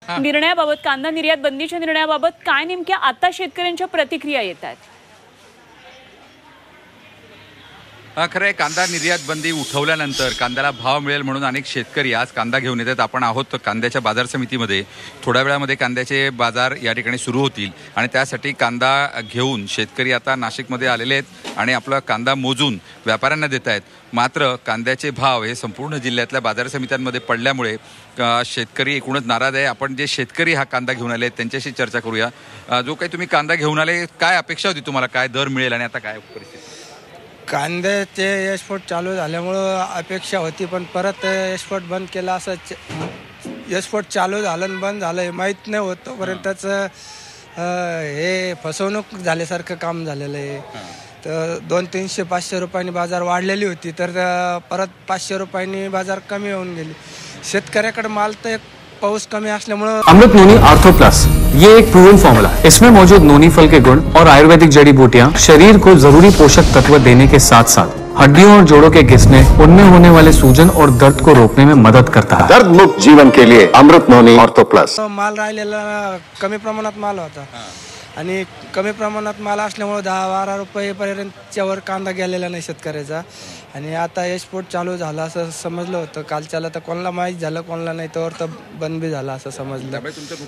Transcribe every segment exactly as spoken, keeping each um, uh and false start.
निर्णयाबाबत, कांदा निर्यात बंदीच्या निर्णयाबाबत काय नेमक्या आता शेतकऱ्यांच्या प्रतिक्रिया येत आहेत? खरं आहे, कांदा निर्यात बंदी उठवल्यानंतर कांद्याला भाव मिळेल म्हणून अनेक शेतकरी आज कांदा घेऊन येतात. आपण आहोत कांद्याच्या बाजार समितीमध्ये. थोड्या वेळामध्ये कांद्याचे बाजार या ठिकाणी सुरू होतील आणि त्यासाठी कांदा घेऊन शेतकरी आता नाशिकमध्ये आलेले आहेत आणि आपला कांदा मोजून व्यापाऱ्यांना देत आहेत. मात्र कांद्याचे भाव हे संपूर्ण जिल्ह्यातल्या बाजार समित्यांमध्ये पडल्यामुळे शेतकरी एकूणच नाराज आहे. आपण जे शेतकरी हा कांदा घेऊन आले त्यांच्याशी चर्चा करूया. जो काही तुम्ही कांदा घेऊन आले, काय अपेक्षा होती तुम्हाला, काय दर मिळेल आणि आता काय परिस्थिती? कांद्याचे एक्सपोर्ट चालू झाल्यामुळं अपेक्षा होती, पण परत एक्सपोर्ट बंद केला. असं एक्सपोर्ट चालू झालं आणि बंद झालं हे माहीत नाही होत. तोपर्यंतच हे फसवणूक झाल्यासारखं काम झालेलं आहे. तर दोन तीनशे पाचशे रुपयांनी बाजार वाढलेली होती, तर परत पाचशे रुपयांनी बाजार कमी होऊन गेली. शेतकऱ्याकडे माल तर पाऊस कमी असल्यामुळं. अमृत नोनी आर्थो प्लस ये एक प्रूवन फॉर्मूला है. इसमें मौजूद नोनी फल के गुण और आयुर्वेदिक जड़ी बूटियां शरीर को जरूरी पोषक तत्व देने के साथ साथ हड्डियों और जोड़ों के घिसने, उनमें होने वाले सूजन और दर्द को रोकने में मदद करता है. दर्द मुक्त जीवन के लिए अमृत नोनी आर्थो प्लस. माल राहिलेला कमी प्रमाणात माल होता आणि कमी प्रमाणात माल असल्यामुळे दहा बारा रुपये पर्यंतच्या वर कांदा गेलेला नाही शेतकऱ्याचा. आणि आता एक्सपोर्ट चालू झाला असं समजलं होतं कालच्याला, तर कोणाला माहीत झालं, कोणाला नाही, तर तर बंद बी झाला असं समजलं.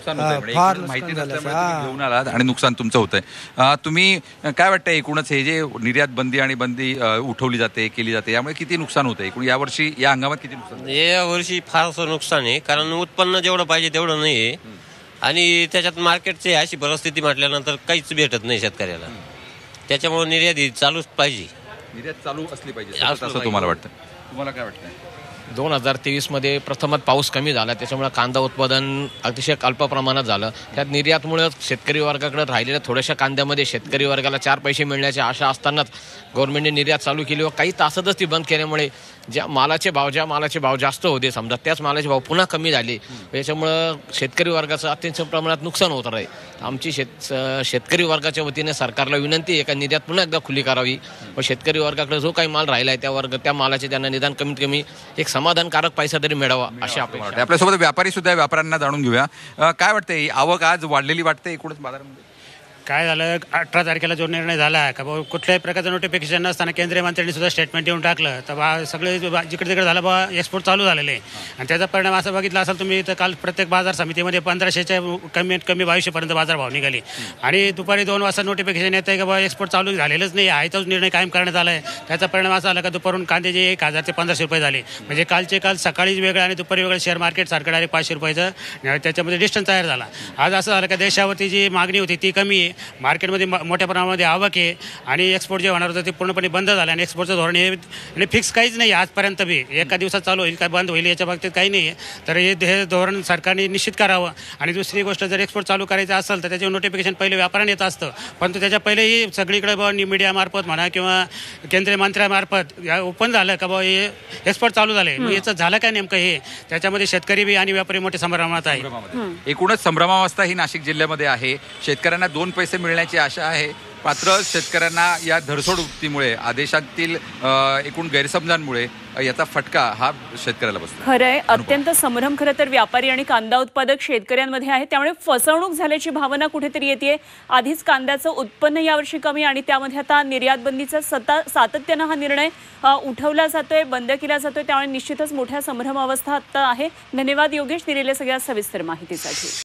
फार माहिती घेऊन आलात आणि नुकसान तुमचं होतंय. तुम्ही काय वाटतं, एकूणच हे जे निर्यात बंदी आणि बंदी उठवली जाते, केली जाते, यामुळे किती नुकसान होतं एकूण यावर्षी, या हंगामात किती नुकसान? या वर्षी फारसं नुकसान आहे, कारण उत्पन्न जेवढं पाहिजे तेवढं नाही आहे आणि त्याच्यात मार्केटची अशी परिस्थिती म्हटल्यानंतर काहीच भेटत नाही शेतकऱ्याला. त्याच्यामुळे निर्यात चालूच पाहिजे, निर्यात चालू असली पाहिजे असं तुम्हाला वाटतं? तुम्हाला काय वाटतं? दोन हजार तेवीस मध्ये प्रथमच पाऊस कमी झाला, त्याच्यामुळे कांदा उत्पादन अतिशय अल्प प्रमाणात झालं. त्यात निर्यातमुळे शेतकरी वर्गाकडे राहिलेल्या थोड्याशा कांद्यामध्ये शेतकरी वर्गाला चार पैसे मिळण्याची आशा असतानाच गव्हर्नमेंटने निर्यात चालू केली व काही तासातच ती बंद केल्यामुळे ज्या मालाचे भाव ज्या मालाचे भाव जास्त होते समजा, त्याच मालाचे भाव पुन्हा कमी झाले. याच्यामुळं शेतकरी वर्गाचं अत्यंत प्रमाणात नुकसान होत आहे. आमची शेत शेतकरी वर्गाच्या वतीने सरकारला विनंती आहे का निर्यात पुन्हा एकदा खुली करावी व शेतकरी वर्गाकडे जो काही माल राहिला आहे त्या वर्ग त्या मालाचे त्यांना निदान कमीत कमी एक समाधानकारक पैसा तरी मिळावा अशी अपेक्षा. आपल्यासोबत व्यापारी सुद्धा, व्यापाऱ्यांना जाणून घेऊया. काय वाटतंय, आवक आज वाढलेली वाटते एकूणच बाजारामध्ये? काय झालं, अठरा तारखेला जो निर्णय झाला का बा कुठल्याही प्रकारचं नोटिफिकेशन नसताना केंद्रीय मंत्र्यांनी सुद्धा स्टेटमेंट देऊन टाकलं, तर बा सगळे जिकडे तिकडे झालं बा एक्सपोर्ट चालू झालेले आहे. आणि त्याचा परिणाम असं बघितला असेल तुम्ही, तर काल प्रत्येक बाजार समितीमध्ये पंधराशेच्या कमीत कमी बावीसशेपर्यंत बाजार भाव निघाली आणि दुपारी दोन वाजता नोटिफिकेशन येतं आहे का बा एक्सपोर्ट चालू झालेलंच नाही आहे, तोच निर्णय कायम करण्यात आला आहे. त्याचा परिणाम असा आला का दुपारून कांद्याचे एक हजार ते पंधराशे रुपये झाले. म्हणजे कालचे काल सकाळीच वेगळं आणि दुपारी वेगळं शेअर मार्केट सारखं डायरेक्ट पाचशे रुपयाचं त्याच्यामध्ये डिस्टन्स तयार झाला. आज असं झालं का देशावरती जी मागणी होती ती कमी आहे, मार्केटमध्ये मोठ्या प्रमाणामध्ये आवक आहे आणि एक्सपोर्ट जे होणार होतं ते पूर्णपणे बंद झालं. आणि एक्सपोर्टचं धोरण हे फिक्स काहीच नाही आजपर्यंत बी, एका दिवसात चालू होईल काय बंद होईल याच्या बाबतीत काही नाही आहे. तर हे हे धोरण सरकारने निश्चित करावं. आणि दुसरी गोष्ट, जर एक्सपोर्ट चालू करायचं असेल तर त्याचे नोटिफिकेशन पहिले व्यापाऱ्यांना येत असतं, परंतु त्याच्या पहिलेही सगळीकडे बा मीडियामार्फत म्हणा किंवा केंद्रीय मंत्र्यामार्फत ओपन झालं का बा हे एक्सपोर्ट चालू झाले. मग याचं झालं काय नेमकं हे, त्याच्यामध्ये शेतकरी बी आणि व्यापारी मोठ्या संभ्रमात आहे. एकूणच संभ्रमावस्था ही नाशिक जिल्ह्यामध्ये आहे. शेतकऱ्यांना दोन पैसे मिळण्याची आशा आहे, मात्र शेतकऱ्यांना या धरसोड वृत्तीमुळे, आदेशातील एकूण गैरसमजांमुळे याचा फटका हा शेतकऱ्याला बसतो. खरंय, अत्यंत संभ्रम खरं तर व्यापारी आणि कांदा उत्पादक शेतकऱ्यांमध्ये आहे. त्यामुळे फसवणूक झाल्याची भावना कुठेतरी येते. आधीच कांद्याचं उत्पन्न यावर्षी कमी आणि त्यामध्ये आता निर्यात बंदीचा सता सातत्यानं हा निर्णय उठवला जातोय, बंद केला जातोय. त्यामुळे निश्चितच मोठ्या संभ्रम अवस्था आता आहे. धन्यवाद योगेश, दिलेल्या सगळ्या सविस्तर माहितीसाठी.